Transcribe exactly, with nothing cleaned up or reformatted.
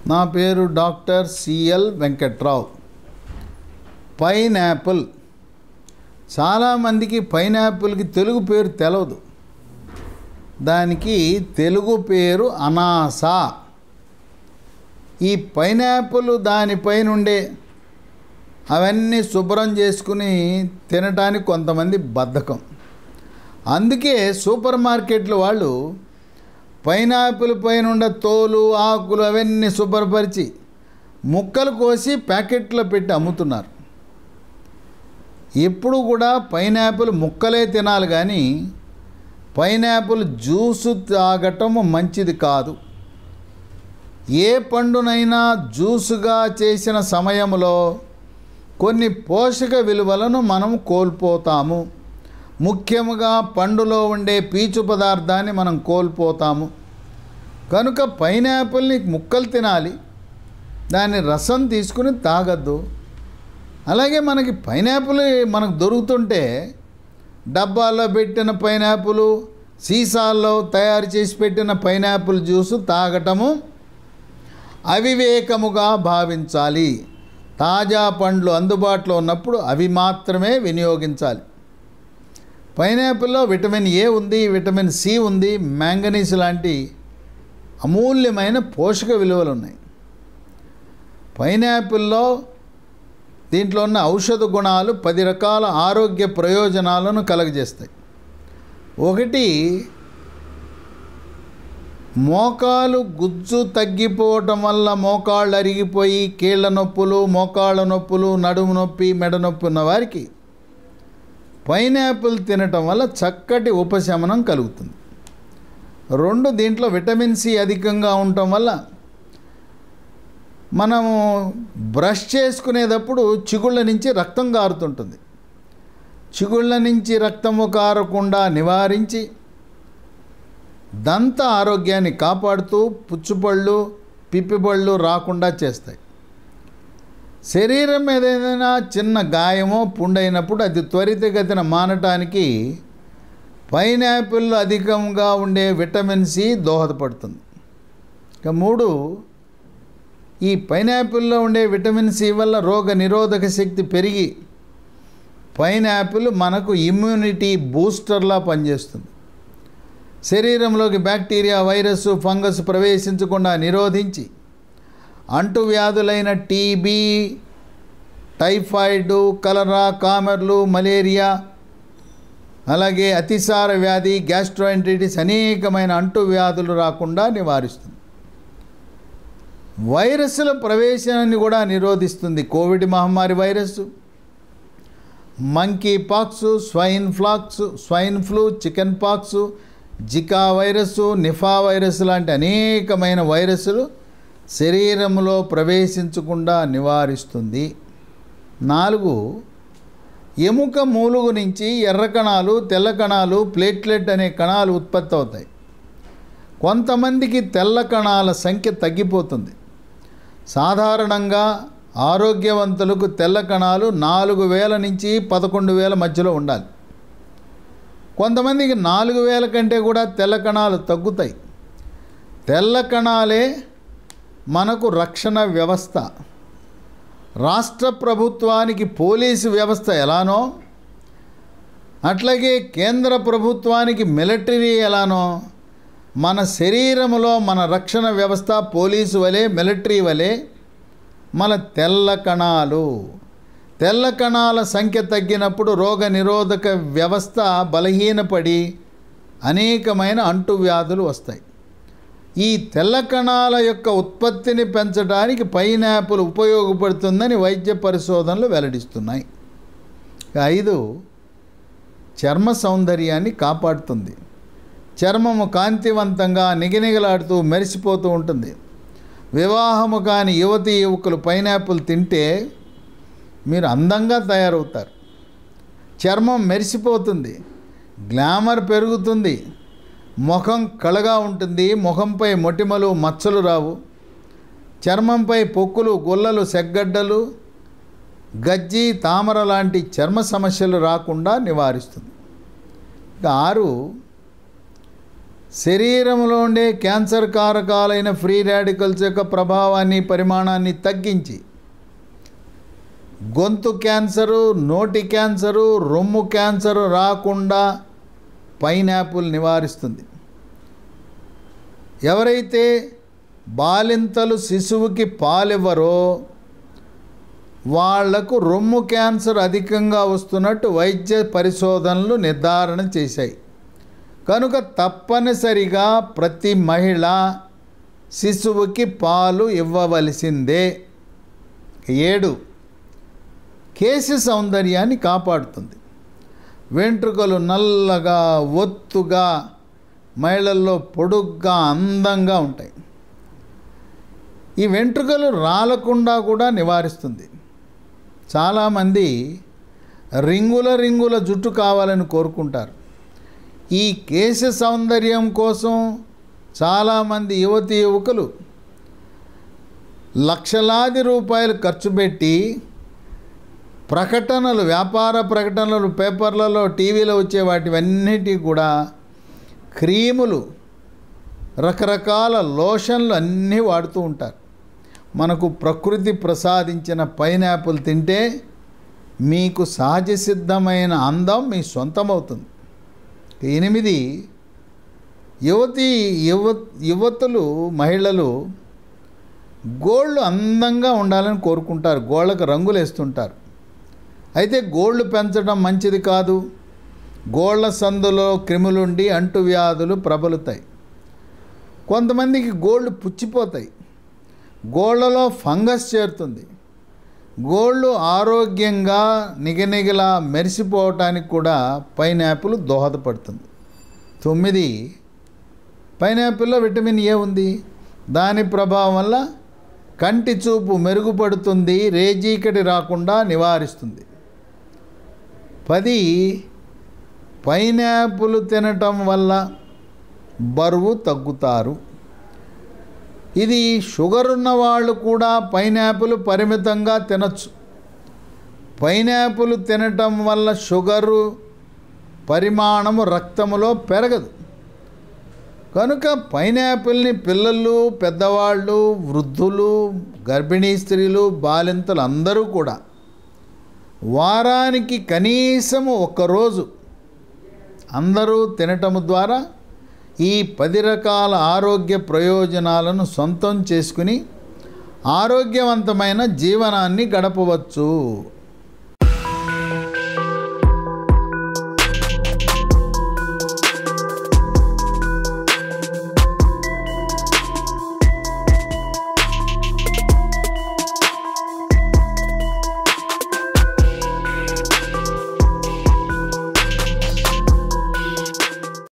నా పేరు doctor CL Venkat Rao. Pineapple, చాలామందికి పైనాపిల్కి తెలుగు పేరు తెలవదు. దానికి తెలుగు పేరు అనాస. ఈ పైనాపిల్ దానిపైన ఉండే అవన్నీ శుభ్రం చేసుకుని తినటానికి కొంతమంది బద్ధకం. అందుకే సూపర్ మార్కెట్లు వాళ్ళు పైనాపిల్ పైన ఉండే తోలు, ఆకులు అవన్నీ శుభ్రపరిచి ముక్కలు కోసి ప్యాకెట్లో పెట్టి అమ్ముతున్నారు. ఎప్పుడు కూడా పైనాపిల్ ముక్కలే తినాలి, కానీ పైనాపిల్ జ్యూసు తాగటం మంచిది కాదు. ఏ పండునైనా జ్యూసుగా చేసిన సమయంలో కొన్ని పోషక విలువలను మనం కోల్పోతాము. ముఖ్యంగా పండులో ఉండే పీచు పదార్థాన్ని మనం కోల్పోతాము. కనుక పైనాపిల్ని ముక్కలు తినాలి, దాని రసం తీసుకుని తాగద్దు. అలాగే మనకి పైనాపిల్ మనకు దొరుకుతుంటే డబ్బాల్లో పెట్టిన పైనాపిల్, సీసాల్లో తయారు చేసి పెట్టిన పైనాపిల్ జ్యూసు తాగటము అవివేకముగా భావించాలి. తాజా పండ్లు అందుబాటులో ఉన్నప్పుడు అవి మాత్రమే వినియోగించాలి. పైనాపిల్లో విటమిన్ ఏ ఉంది, విటమిన్ సి ఉంది, మ్యాంగనీస్ లాంటి అమూల్యమైన పోషక విలువలు ఉన్నాయి. పైనాపిల్లో దీంట్లో ఉన్న ఔషధ గుణాలు పది రకాల ఆరోగ్య ప్రయోజనాలను కలుగజేస్తాయి. ఒకటి, మోకాలు గుజ్జు తగ్గిపోవటం వల్ల మోకాళ్ళు అరిగిపోయి కీళ్ళ నొప్పులు, మోకాళ్ళ నొప్పులు, నడుము నొప్పి, మెడ నొప్పి ఉన్న వారికి పైనాపిల్ తినటం వల్ల చక్కటి ఉపశమనం కలుగుతుంది. రెండు, దీంట్లో విటమిన్ సి అధికంగా ఉండటం వల్ల మనము బ్రష్ చేసుకునేటప్పుడు చిగుళ్ళ నుంచి రక్తం కారుతుంటుంది. చిగుళ్ళ నుంచి రక్తము కారకుండా నివారించి దంత ఆరోగ్యాన్ని కాపాడుతూ పుచ్చుపళ్ళు, పిప్పిపళ్ళు రాకుండా చేస్తాయి. శరీరం మీద ఏదైనా చిన్న గాయమో పుండైనప్పుడు అది త్వరితగతిన మానటానికి పైనాపిల్ అధికంగా ఉండే విటమిన్ సి దోహదపడుతుంది. ఇక మూడు, ఈ పైనాపిల్లో ఉండే విటమిన్ సి వల్ల రోగ నిరోధక శక్తి పెరిగి పైనాపిల్ మనకు ఇమ్యూనిటీ బూస్టర్లా పనిచేస్తుంది. శరీరంలోకి బ్యాక్టీరియా, వైరస్, ఫంగస్ ప్రవేశించకుండా నిరోధించి అంటువ్యాధులైన టీబీ, టైఫాయిడ్, కలరా, కామెర్లు, మలేరియా, అలాగే అతిసార వ్యాధి, గ్యాస్ట్రోఎంటరిటిస్ అనేకమైన అంటువ్యాధులు రాకుండా నివారిస్తుంది. వైరస్ల ప్రవేశాన్ని కూడా నిరోధిస్తుంది. కోవిడ్ మహమ్మారి virus, monkeypox, swine flax, swine flu, chickenpox, Zika virus, Nipah virus లాంటి అనేకమైన వైరస్లు శరీరంలో ప్రవేశించకుండా నివారిస్తుంది. నాలుగు, ఎముక మూలుగు నుంచి ఎర్ర కణాలు, తెల్ల కణాలు, ప్లేట్లెట్ అనే కణాలు ఉత్పత్తి అవుతాయి. కొంతమందికి తెల్ల కణాల సంఖ్య తగ్గిపోతుంది. సాధారణంగా ఆరోగ్యవంతులకు తెల్ల కణాలు నాలుగు వేల నుంచి పదకొండు వేల మధ్యలో ఉండాలి. కొంతమందికి నాలుగు వేల కంటే కూడా తెల్ల కణాలు తగ్గుతాయి. తెల్ల కణాలే మనకు రక్షణ వ్యవస్థ. రాష్ట్ర ప్రభుత్వానికి పోలీసు వ్యవస్థ ఎలానో అట్లాగే కేంద్ర ప్రభుత్వానికి మిలిటరీ ఎలానో మన శరీరంలో మన రక్షణ వ్యవస్థ పోలీసు వలె, మిలిటరీ వలె మన తెల్ల కణాలు. తెల్ల కణాల సంఖ్య తగ్గినప్పుడు రోగ నిరోధక వ్యవస్థ బలహీనపడి అనేకమైన అంటువ్యాధులు వస్తాయి. ఈ తెల్ల కణాల యొక్క ఉత్పత్తిని పెంచడానికి పైనాపిల్ ఉపయోగపడుతుందని వైద్య పరిశోధనలు వెల్లడిస్తున్నాయి. ఐదు, చర్మ సౌందర్యాన్ని కాపాడుతుంది. చర్మము కాంతివంతంగా నిగనిగలాడుతూ మెరిసిపోతూ ఉంటుంది. వివాహము కాని యువతీ యువకులు పైనాపిల్ తింటే మీరు అందంగా తయారవుతారు. చర్మం మెరిసిపోతుంది, గ్లామర్ పెరుగుతుంది, ముఖం కళగా ఉంటుంది. ముఖంపై మొటిమలు, మచ్చలు రావు. చర్మంపై పొక్కులు, గుల్లలు, సెగ్గడ్డలు, గజ్జి, తామర లాంటి చర్మ సమస్యలు రాకుండా నివారిస్తుంది. ఇక ఆరు, శరీరంలో ఉండే క్యాన్సర్ కారకాలైన ఫ్రీ రాడికల్స్ యొక్క ప్రభావాన్ని పరిమాణాన్ని తగ్గించి గొంతు క్యాన్సరు, నోటి క్యాన్సరు, రొమ్ము క్యాన్సరు రాకుండా పైనాపిల్ నివారిస్తుంది. ఎవరైతే బాలింతలు శిశువుకి పాలివ్వరో వాళ్లకు రొమ్ము క్యాన్సర్ అధికంగా వస్తున్నట్టు వైద్య పరిశోధనలు నిర్ధారణ చేశాయి. కనుక తప్పనిసరిగా ప్రతి మహిళ శిశువుకి పాలు ఇవ్వవలసిందే. ఏడు, కేశ సౌందర్యాన్ని కాపాడుతుంది. వెంట్రుకలు నల్లగా ఒత్తుగా మహిళల్లో పొడుగ్గా అందంగా ఉంటాయి. ఈ వెంట్రుకలు రాలకుండా కూడా నివారిస్తుంది. చాలామంది రింగుల రింగుల జుట్టు కావాలని కోరుకుంటారు. ఈ కేశ సౌందర్యం కోసం చాలామంది యువతీ యువకులు లక్షలాది రూపాయలు ఖర్చు పెట్టి ప్రకటనలు, వ్యాపార ప్రకటనలు పేపర్లలో, టీవీలో వచ్చే వాటివన్నిటి కూడా క్రీములు, రకరకాల లోషన్లు అన్నీ వాడుతూ ఉంటారు. మనకు ప్రకృతి ప్రసాదించిన పైనాపిల్ తింటే మీకు సహజ సిద్ధమైన అందం మీ సొంతమవుతుంది. ఎనిమిది, యువతి యువ యువతులు మహిళలు గోళ్ళు అందంగా ఉండాలని కోరుకుంటారు. గోళ్ళకు రంగులు వేస్తుంటారు. అయితే గోళ్ళు పెంచడం మంచిది కాదు. గోళ్ళ సందులో క్రిములుండి అంటువ్యాధులు ప్రబలుతాయి. కొంతమందికి గోళ్ళు పుచ్చిపోతాయి. గోళ్ళలో ఫంగస్ చేరుతుంది. గోళ్ళు ఆరోగ్యంగా నిగనిగలా మెరిసిపోవటానికి కూడా పైనాపిల్ దోహదపడుతుంది. తొమ్మిది, పైనాపిల్లో విటమిన్ ఏ ఉంది. దాని ప్రభావం వల్ల కంటి చూపు మెరుగుపడుతుంది, రేజీకటి రాకుండా నివారిస్తుంది. పది, పైనాపిల్ తినటం వల్ల బరువు తగ్గుతారు. ఇది షుగర్ ఉన్న వాళ్ళు కూడా పైనాపిల్ పరిమితంగా తినచ్చు. పైనాపిల్ తినటం వల్ల షుగరు పరిమాణము రక్తములో పెరగదు. కనుక పైనాపిల్ని పిల్లలు, పెద్దవాళ్ళు, వృద్ధులు, గర్భిణీ స్త్రీలు, బాలింతలు అందరూ కూడా వారానికి కనీసము ఒక్కరోజు అందరూ తినటము ద్వారా ఈ పది రకాల ఆరోగ్య ప్రయోజనాలను సొంతం చేసుకుని ఆరోగ్యవంతమైన జీవనాన్ని గడపవచ్చు.